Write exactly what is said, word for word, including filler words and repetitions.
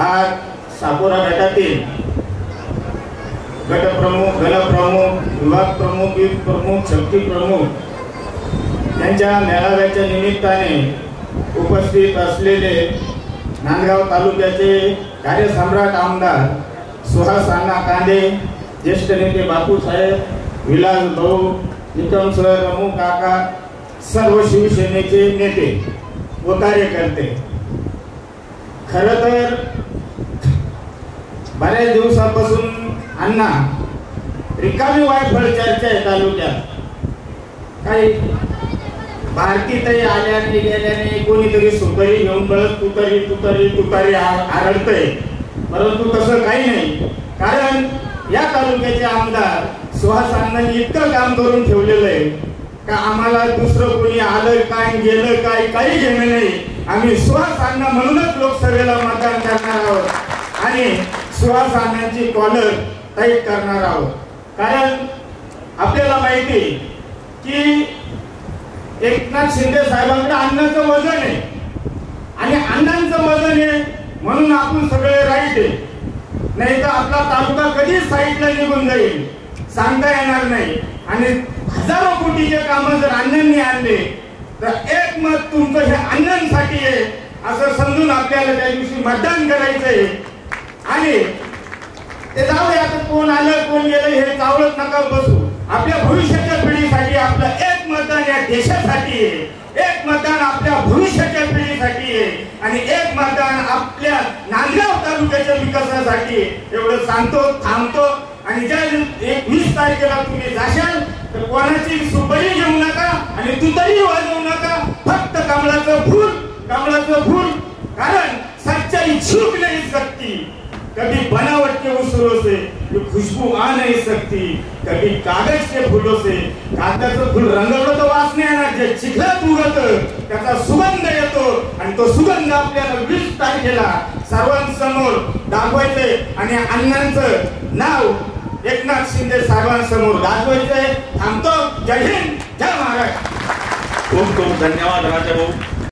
आज साकोरा गटातील गटप्रमुख, गणप्रमुख, विभाग प्रमुख, युथ प्रमुख, शक्ती प्रमुख यांच्या मेळाव्याच्या निमित्ताने उपस्थित असलेले नांदगाव तालुक्याचे कार्यसम्राट आमदार सुहास अण्णा कांदे, ज्येष्ठ नेते बापू साहेब, विलास भाऊ, निकम सर, रमू काका, सर्व शिवसेनेचे नेते व कार्यकर्ते, खरं तर बऱ्याच दिवसापासून अण्णा रिकामी वायफळ चर्चा आहे तालुक्यात. काही भारतीतही आल्याने गेल्याने कोणीतरी सुपारी घेऊन बळत तुतारी तुतारी तुतारी आरडतय, परंतु तसं काही नाही. कारण या तालुक्याचे आमदार सुहास अण्णांनी इतकं काम करून ठेवलेलं आहे का आम्हाला दुसरं कोणी आलं काय गेलं काय काही घेणं नाही. आम्ही सुहास अण्णा म्हणूनच लोकसभेला मतदान करणार आहोत आणि सुहास अण्णांची कॉलर टाईट करणार आहोत. कारण आपल्याला माहिती की एकनाथ शिंदे साहेबांकडे अण्णांचं वजन आहे आणि अण्णांचं वजन आहे म्हणून आपण सगळे राईट आहे. नाही तर आपला तालुका कधी साईडला निघून जाईल सांगता येणार नाही. आणि हजारो कोटीचे काम जर अण्णांनी आणले तर एक मत तुमचं हे अण्णांसाठी आहे असं समजून आपल्याला त्या दिवशी मतदान करायचंय. आणि ते जाऊ दे, आता कोण आलं कोण गेलं हे चावलत नका बसू. आपल्या भविष्याच्या पिढीसाठी आपलं एक मतदान या देशासाठी आहे, एक मतदान आपल्या भविष्याच्या पिढीसाठी आहे आणि एक मतदान आपल्या नांदगाव तालुक्याच्या विकासासाठी. एवढं सांगतो, थांबतो. आणि ज्या एकवीस तारखेला तुम्ही जाशाल तर कोणाची सुपारी घेऊ नका आणि तुतारी वाजवू नका. फक्त कमळाचं फूल, कमळाचं फूल. कारण सच्चाई छूट नहीं सकती, कभी बनावट के उसरों से ये खुशबू आ नहीं सकती, कभी कागज के फूलों से. कागदाचं फूल रंगवलं तर वास नाही येणार, जे चिखलात उगवतं त्याचा सुगंध येतो आणि तो सुगंध आपल्याला वीस तारखेला सर्वांसमोर दाखवायचंय आणि अण्णांचं नाव एकनाथ शिंदे साहेबांसमोर गाजवायचंय. थांबतो. जय हिंद, जय महाराष्ट्र. खूप खूप धन्यवाद राजाभाऊ.